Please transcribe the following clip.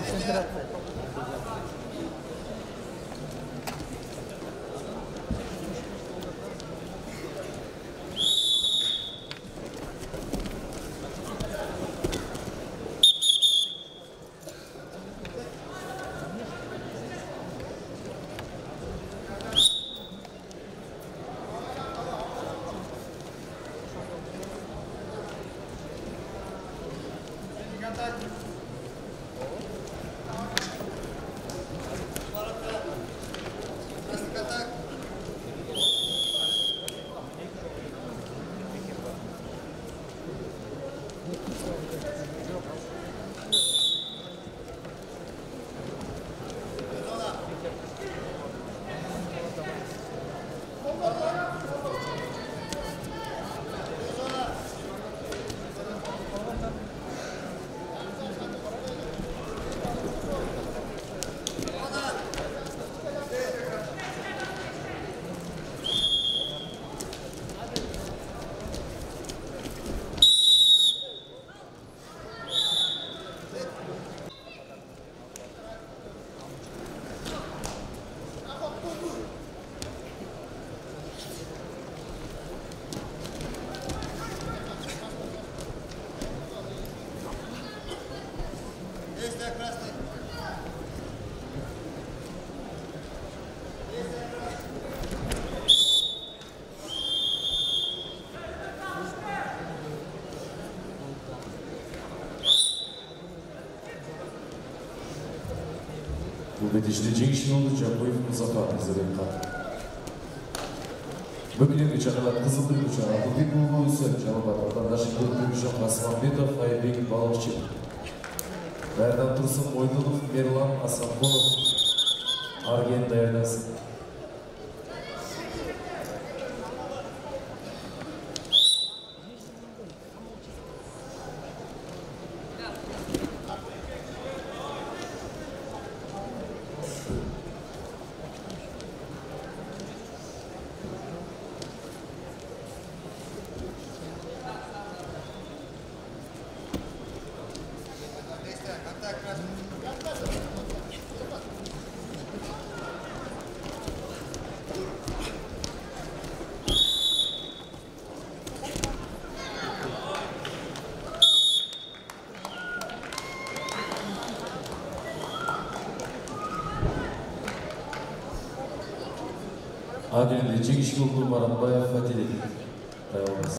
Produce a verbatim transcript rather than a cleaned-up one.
Концентрация. Betişli Cengiş'in olunca boyun Muzaffer izledim kaldı. Bugün geçenler Kızıldır uçağı, bugün bu bu üstüne cevap vatandaşı Kılıbı Büşak Asmanbetov, Aybek Balıkçı. Verdan Tursun Moydulov, Merlan Asankonov, Argen Dayanası. Adil'de Cengiş'in olduğu Maratbayev Fatih'e dayanmaz.